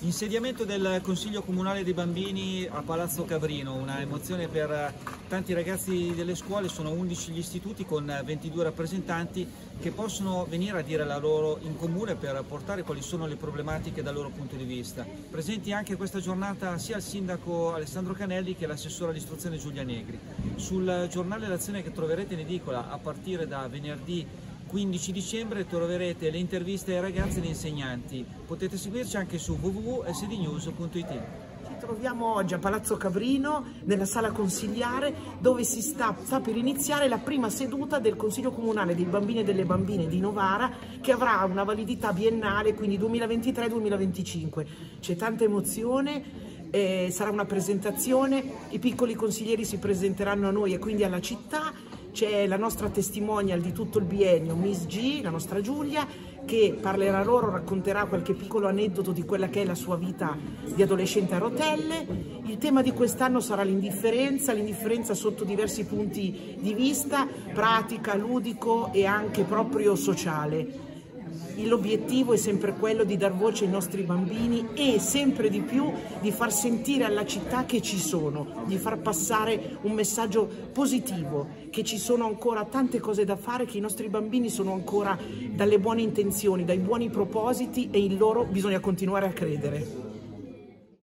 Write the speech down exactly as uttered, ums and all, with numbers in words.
Insediamento del Consiglio Comunale dei Bambini a Palazzo Cabrino, una emozione per tanti ragazzi delle scuole. Sono undici gli istituti con ventidue rappresentanti che possono venire a dire la loro in comune per portare quali sono le problematiche dal loro punto di vista. Presenti anche questa giornata sia il sindaco Alessandro Canelli che l'assessore all'istruzione Giulia Negri. Sul giornale L'Azione che troverete in edicola a partire da venerdì quindici dicembre troverete le interviste ai ragazzi e agli insegnanti. Potete seguirci anche su w w w punto s d news punto i t. Ci troviamo oggi a Palazzo Cabrino, nella sala consigliare, dove si sta, sta per iniziare la prima seduta del Consiglio Comunale dei Bambini e delle Bambine di Novara, che avrà una validità biennale, quindi duemilaventitré duemilaventicinque. C'è tanta emozione, eh, sarà una presentazione, i piccoli consiglieri si presenteranno a noi e quindi alla città. C'è la nostra testimonial di tutto il biennio, Miss G, la nostra Giulia, che parlerà loro, racconterà qualche piccolo aneddoto di quella che è la sua vita di adolescente a rotelle. Il tema di quest'anno sarà l'indifferenza, l'indifferenza sotto diversi punti di vista, pratica, ludico e anche proprio sociale. L'obiettivo è sempre quello di dar voce ai nostri bambini e sempre di più di far sentire alla città che ci sono, di far passare un messaggio positivo, che ci sono ancora tante cose da fare, che i nostri bambini sono ancora dalle buone intenzioni, dai buoni propositi e in loro bisogna continuare a credere.